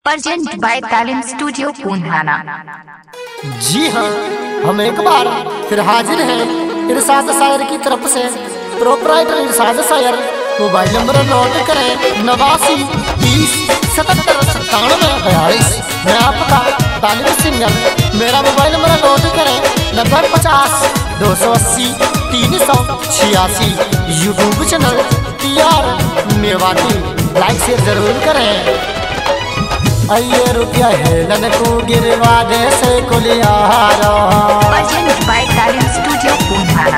Present by Talim studio Pundhana. जी हाँ, हम एक बार फिर हाजिर हैं इरशाद शायर की तरफ से। प्रोपराइटर इरशाद शायर, मोबाइल नंबर नोट करें 89 30 77 97 42। मैं आपका तालिब सिंगर। मेरा मोबाइल नंबर नोट करें 90 50 280 386। YouTube channel TR Mewati, like share जरूर करें। आइए रुपया हेलन को गिरवा दे से कुलियारा। Present by Talim studio Pundhana.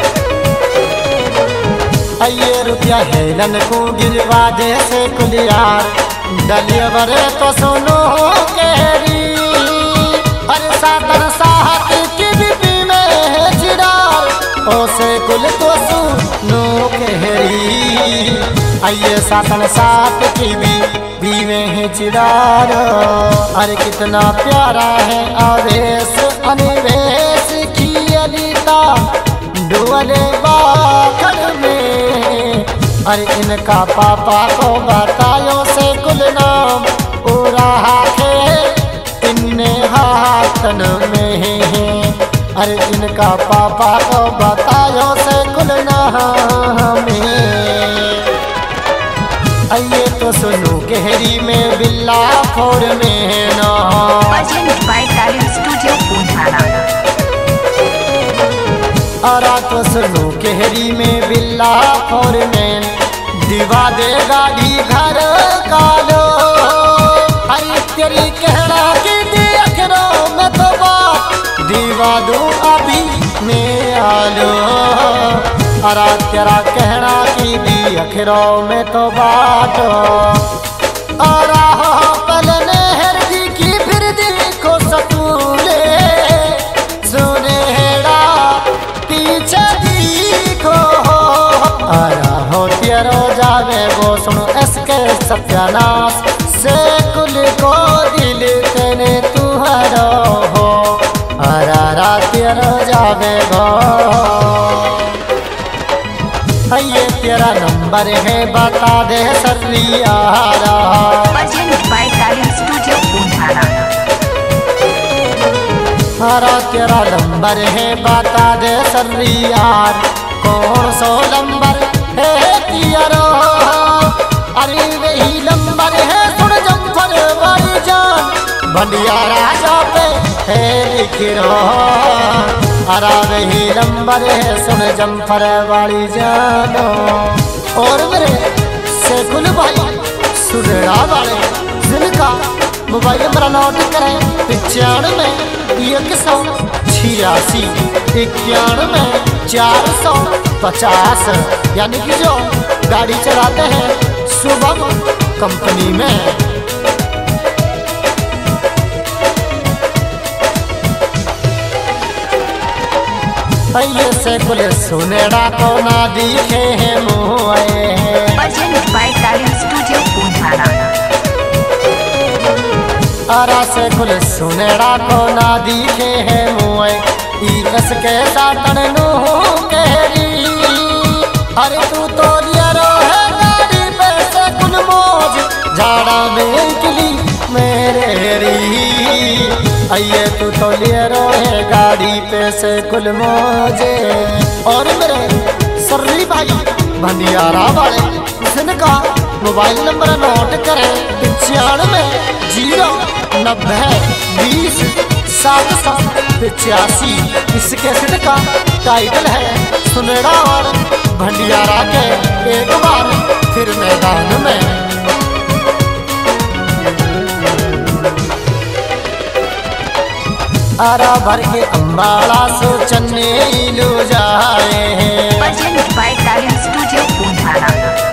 आइए रुपया हेलन को गिरवा दे से कुलियार। डलिवर तो सुनो केरी, अरे सातर साहत की बीबी में चिरार। ओ से कुल तो सुनो केरी, आइए सातन सात की बीबी में है चिरार। अरे कितना प्यारा है आवेश अनिवेश की अलिता डुअले बाखर में। अरे इनका पापा को बतायो से कुल नाम उड़ा के इन्ने हाथन में है। अरे इनका पापा को बतायो से कुल नाम में। आइए तो सुनो गहरी में बिल्ला फोर में ना। Present by Talim studio Pundhana. अरा तो सुनो गहरी में बिल्ला फोर में। दिवा दे गाड़ी घर कालो, अरे तेरी कहना की अखरों में तो बात दिवा दो अभी में आलो। अरा तेरा कहना की दी अखरों में तो बात। अरा पल नहर दी की फिर देखो सतूले सुनेड़ा पीछे देखो। अरा हो तेरो जावे वो सुनो इसके सत्यानाश से कुल को दिल तेने तुहरो हो। अरा रात तेरो जावे वो। ये तेरा नंबर है बता दे सरलियारा। Present by Talim studio Pundhana. हरा तेरा नंबर है बता दे सरलियार। कौन सो नंबर है तियारो, अरे वही नंबर है सुन जम्फर वाली जान। भंडिया राजा पे है लिखिरो, अरा वही नंबर है सुन जम्फर वाली जानो। और मेरे शेखुल भाई सुरेड़ा वाले जिनका मोबाइल नंबर नोट करें 95 186 91 450। यानी कि जो गाड़ी चलाते हैं शुभम कंपनी में। ये से कुल सुनेड़ा को ना दिखे हैं मुए। Present by Talim studio Pundhana. अरा से कुल सुनेड़ा को ना दिखे हैं मुए। इसके सातन नु केरी, अरे तू तो लिया रो है गाड़ी पे से कुल मौज झाड़ा में निकली मेरे री। आइए तू तो लिया रो है गाड़ी पे से कुल मौजे। और मेरे सर्री भाई भंडियारा वाले जिनका मोबाइल नंबर नोट करें 95 090 20 785। इसके सिद्ध का टाइटल है सुनेड़ा और भंडियारा के एक बार फिर मैदान में। आरा भर के अम्बाड़ा सो चन्ने लो जाए हैं। Present by Talim studio Pundhana.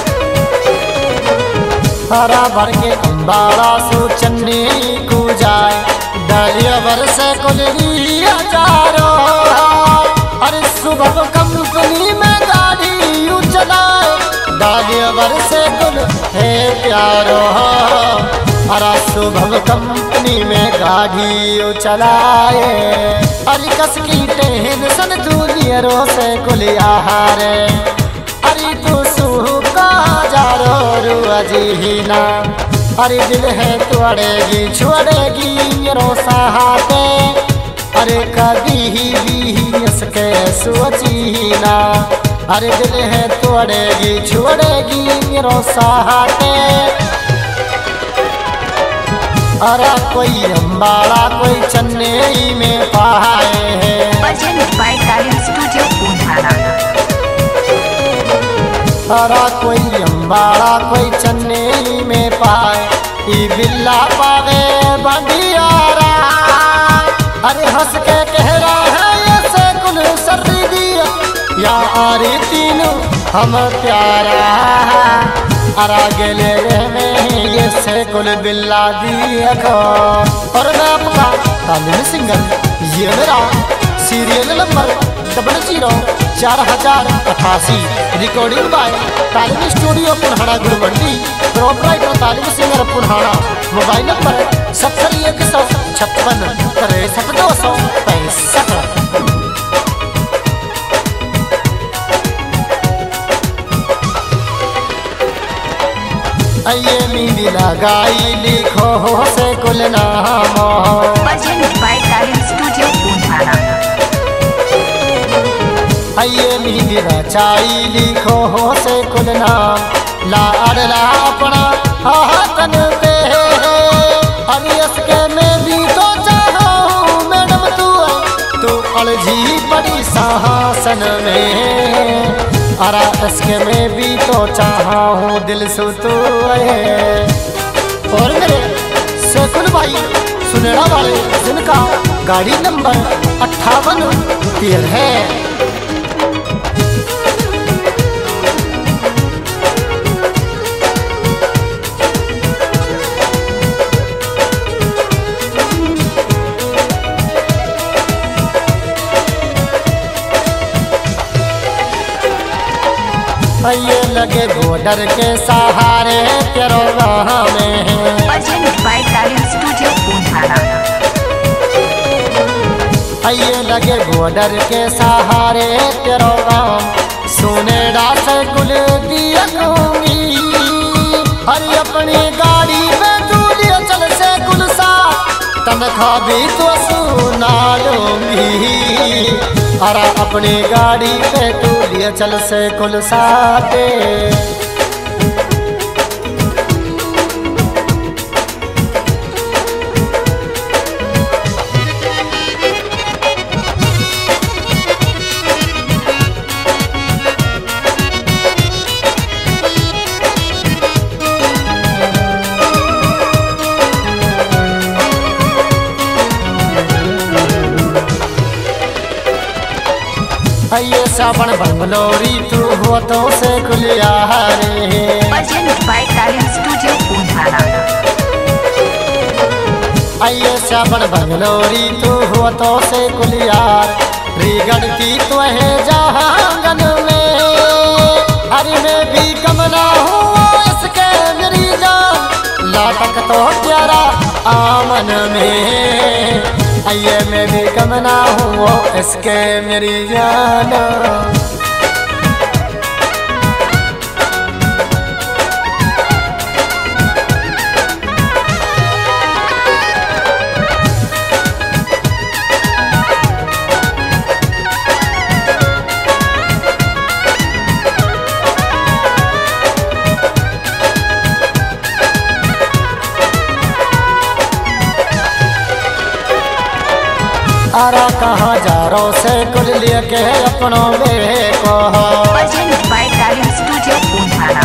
आरा भर के अम्बाड़ा सो चन्ने को जाए। डलिवर से कुल हजारो, अरे सुबह कंपनी में गाड़ी यू चलाए। डलिवर से कुल है प्यारो, अरा सुबह कंपनी में गाड़ी यू चलाए। अरे कस की टेंशन तू लियरो से कुल हारे। अरे तू सुखा जा रो रुआ जी ना, अरे दिल है तोड़ेगी छोड़ेगी मेरो सहाते, अरे कभी भी इसके सोची ना। अरे दिल है तोड़ेगी छोड़ेगी मेरो सहाते, अरे कोई अम्बाड़ा कोई चेन्नई में पाए हैं। Presented by Talent Studio Punhara. अरे कोई अम्बाड़ा कोई चेन्नई में पाए, ई बिल्ला पावे बंडियारा। अरे हंस के कह रहा है ये से कुल सर्दी दिया, या आरी तीनों हम प्यारा। अरा गेले में ये से कुल बिल्ला दिया को। और मैं आपका तालिम सिंगर, ये मेरा serial number 004088, recording by Talim studio Punhana Gudbandi, proprietor Talim singer Punhana. Mobile number 70156 63265। ये मींदी लगाई लिखो से कुल नाम। Presented by Talent Studio Punhara. ये मींदी रचाई लिखो से कुल नाम। लाडला अपना हाथन पे, अरे इसके में भी तो चाहो मैडम तू अलझी पड़ी साहसन में। अरा इसके में भी तो चाहा हूँ दिल से तू है। और मेरे शेखुल भाई सुनेड़ा वाले जिनका गाड़ी नंबर 58 है। ये लगे बॉर्डर के सहारे तेरो राह में है। Presented by Talent Studio Punhara. ये लगे बॉर्डर के सहारे तेरो राम, सोनेड़ा से कुल दिया दूंगी। अरे अपनी गाड़ी पे तू लिए चल से कुल सा, तनख्वाह भी तो सुना लूंगी। अरे अपनी गाड़ी पे तू लिए चल से कुल साते। ये सावन बंगलोरी तू हो तो से खुलिया रे। Presented by Talent Studio Punhara. ये सावन बंगलोरी तू हो तो से कुलियार, रिगड़ती तो है जहांगन में। अरे मैं भी कमला हूँ इसके मेरी जान, लाटक तो प्यारा आमन में। ये मैं भी कमना हूँ इसके मेरी जाना। अरा कहाँ जा रो से कुल लेके अपनों बे को। Presented by Talent Studio Punhara.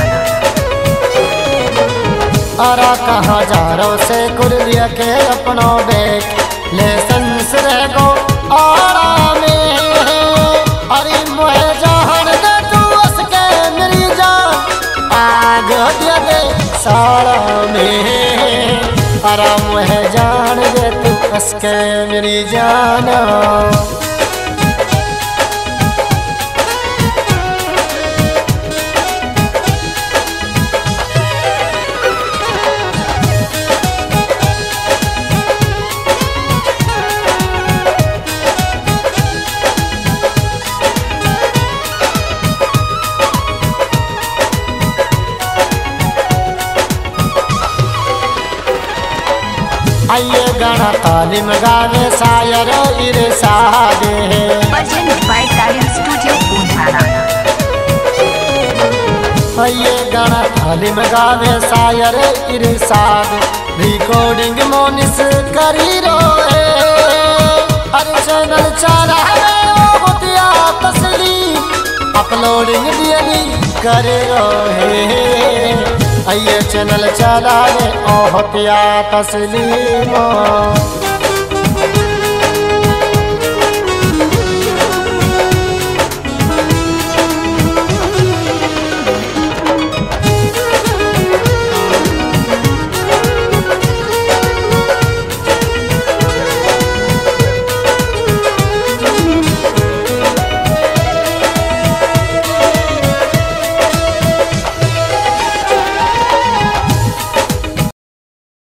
अरा कहाँ जा रो से कुल लेके अपनों बेक, ले संसरे को आरा में। अरे मोहे जहान दे तू उसके मेरी जान, आग दिया दे साड़ा में। अरा मोहे जान दे तू उसके मेरी जाना। आइए गाना तालीम गावे शायर इरशाद है। Presented by Talent Studio Punhana। आइए गाना तालीम गावे शायर इरशाद, रिकॉर्डिंग मोनिस करी रोए। हर चैनल चला होतिया तस्लीम, अपलोडिंग दियनी करे रोहे। आइए चैनल चला होतिया तस्लीम।